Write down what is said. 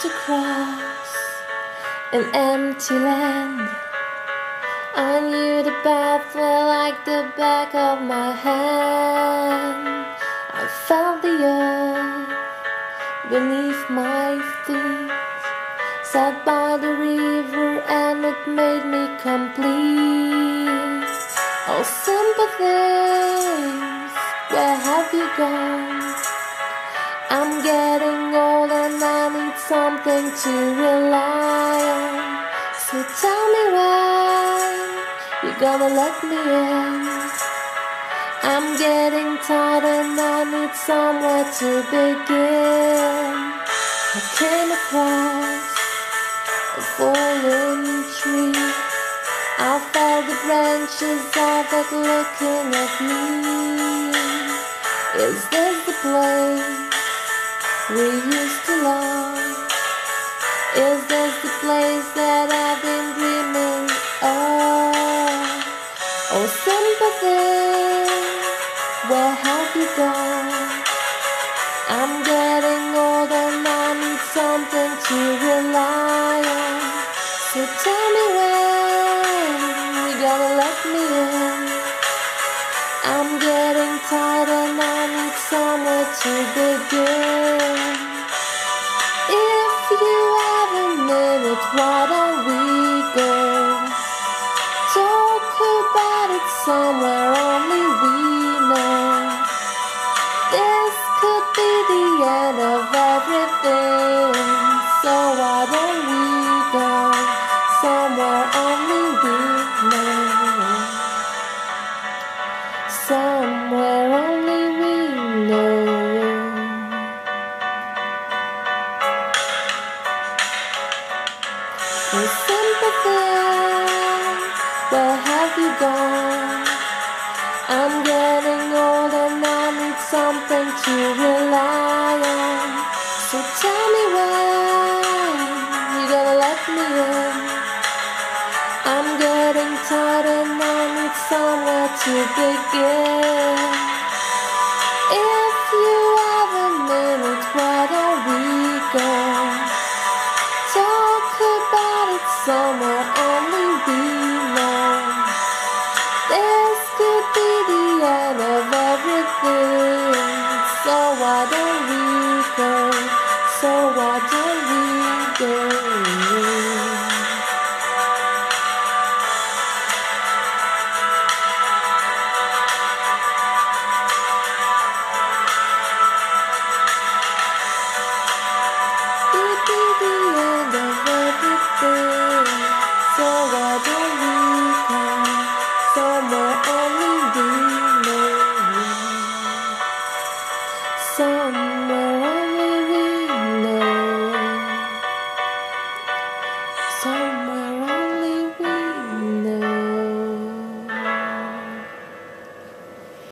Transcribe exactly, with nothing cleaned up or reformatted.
to cross an empty land. I knew the pathway like the back of my hand. I felt the earth beneath my feet, sat by the river and it made me complete. Oh sympathies, where have you gone? I'm getting old and I need something to rely on. So tell me when you're gonna let me in. I'm getting tired and I need somewhere to begin. I came across a fallen tree. I felt the branches of it looking at me. Is this the place we used to love? Is this the place that I've been dreaming of? Oh sympathy, where have you gone? I'm getting old and I need something to rely on. So tell me when you're gonna let me in. I'm getting tired and I need somewhere to begin. If you have a minute, why don't we go talk about it somewhere only we know? This could be the end of everything, so why don't we go somewhere only we know? Somewhere only we know. Oh sympathy, where have you gone? I'm getting old and I need something to rely on. So tell me when you're gonna let me in. I'm getting tired and I need somewhere to begin. If you have a minute, why don't we go talk about it somewhere only we know? This could be the end of everything, so why don't we go? So why don't we go? So why don't we come somewhere only we know? Somewhere